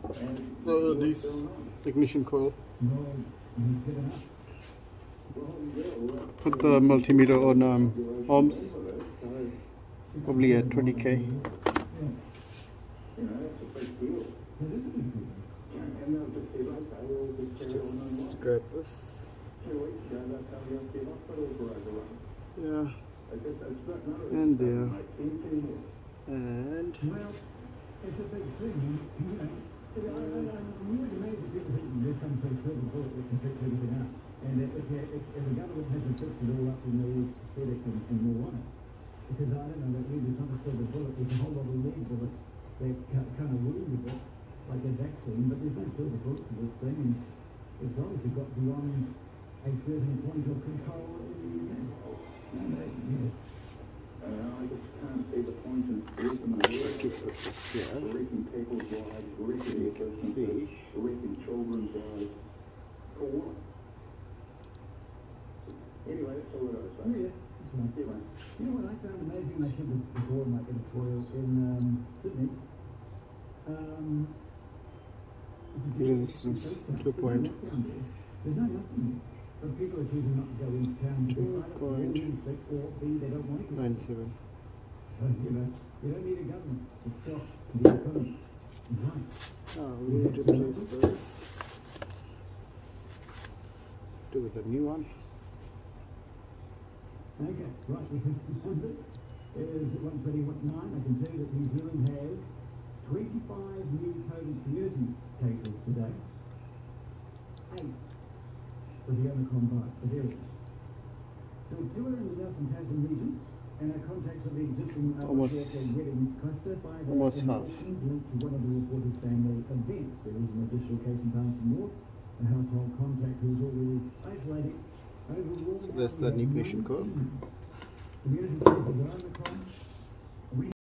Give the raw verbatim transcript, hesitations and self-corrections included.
Uh, this ignition coil. Put the multimeter on um, ohms, probably at twenty K. Just grab this. Yeah. And there. And. It's a big thing, you know. I'm really amazed at people thinking there's some sort of silver bullet that can fix everything up. And if, if, if, if the government hasn't fixed it all up, then they will put it and, and more on it. Because I don't know, that maybe some sort of bullet, there's a whole lot of lead bullets that kind of wound a bit, like a vaccine, but there's no silver bullet to this thing, and it's obviously got beyond a certain point of control in the U K. And, uh, yeah. Uh, I just can't see the point in breaking the world, breaking people's lives, breaking your businesses, breaking children's lives. For what? Anyway, that's all that I was saying. Oh, yeah. That's right. Yeah, mate. You know what I found amazing, and I said this before in my editorial in um, Sydney? Um, Resistance two point. There's no nothing there. But people are choosing not to go into town because either they're sick or B, they don't want to. nine seven. So, you know, you don't need a government to stop the economy. Right. Oh, we need to replace this. Do with a new one. Okay, right, we can suspend this. It is one twenty-nine. I can tell you that New Zealand has twenty-five new COVID community cases today. Eight. For the Omicron variant. So two are in the Nelson Tasman region, and our contacts are the existing almost wedding cluster by the almost half. linked to one of the reported family events. There is an additional case in Barnsley North, a household contact who is already isolating. Overall, so that's the ignition coil. community cases of Omicron.